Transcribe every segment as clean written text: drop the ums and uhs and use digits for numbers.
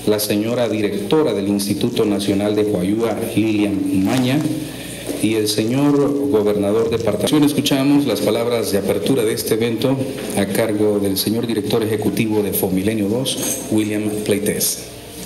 la señora directora del Instituto Nacional de Huayúa, Lilian Maña, y el señor gobernador departamental. Escuchamos las palabras de apertura de este evento a cargo del señor director ejecutivo de Fomilenio 2, William Pleites.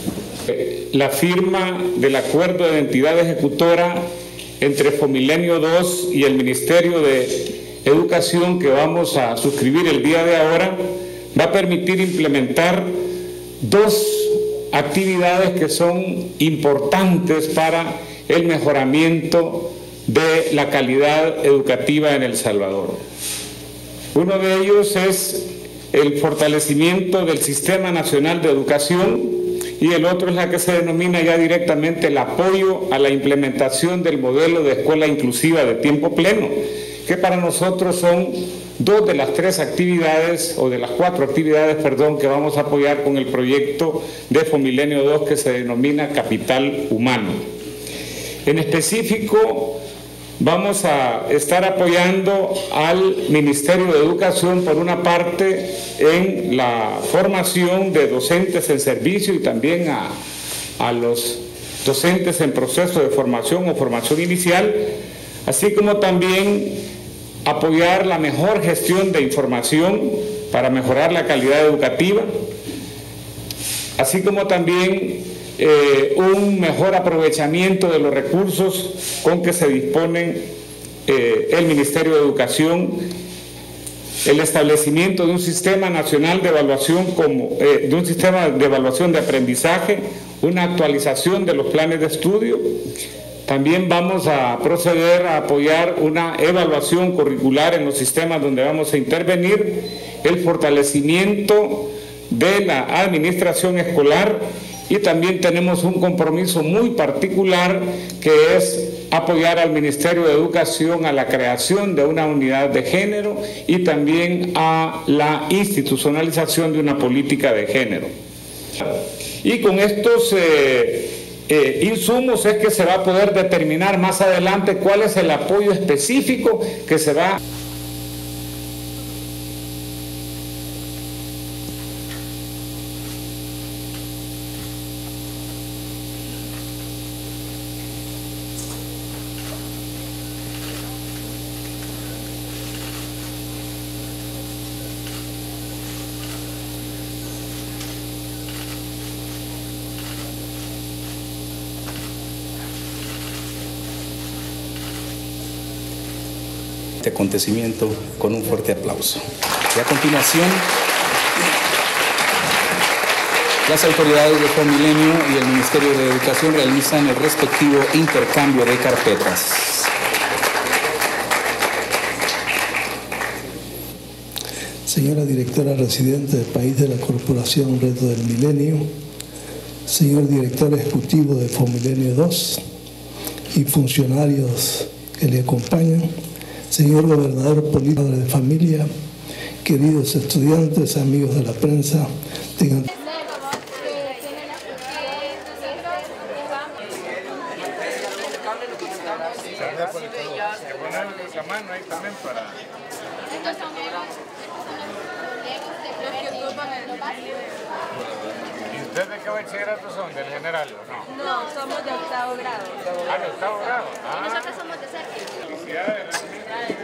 La firma del acuerdo de entidad ejecutora entre Fomilenio 2 y el Ministerio de Educación que vamos a suscribir el día de ahora va a permitir implementar dos actividades que son importantes para el mejoramiento de la calidad educativa en El Salvador. Uno de ellos es el fortalecimiento del Sistema Nacional de Educación y el otro es la que se denomina ya directamente el apoyo a la implementación del modelo de escuela inclusiva de tiempo pleno, que para nosotros son dos de las tres actividades, o de las cuatro actividades, perdón, que vamos a apoyar con el proyecto de Fomilenio 2 que se denomina Capital Humano. En específico, vamos a estar apoyando al Ministerio de Educación por una parte en la formación de docentes en servicio y también a los docentes en proceso de formación o formación inicial, así como también apoyar la mejor gestión de información para mejorar la calidad educativa, así como también un mejor aprovechamiento de los recursos con que se disponen el Ministerio de Educación, el establecimiento de un sistema nacional de evaluación de un sistema de evaluación de aprendizaje, una actualización de los planes de estudio. También vamos a proceder a apoyar una evaluación curricular en los sistemas donde vamos a intervenir, el fortalecimiento de la administración escolar. Y también tenemos un compromiso muy particular que es apoyar al Ministerio de Educación a la creación de una unidad de género y también a la institucionalización de una política de género. Y con estos insumos es que se va a poder determinar más adelante cuál es el apoyo específico que se va a... Este acontecimiento con un fuerte aplauso. Y a continuación, las autoridades de Fomilenio y el Ministerio de Educación realizan el respectivo intercambio de carpetas. Señora directora residente del país de la Corporación Reto del Milenio, señor director ejecutivo de Fomilenio 2 y funcionarios que le acompañan, señor gobernador político de familia, queridos estudiantes, amigos de la prensa, tengan... ¿Y ustedes de qué bachillerato son? ¿Del general o no? No, somos de octavo grado. Ah, de octavo grado. Y nosotros somos de séptimo. Felicidades.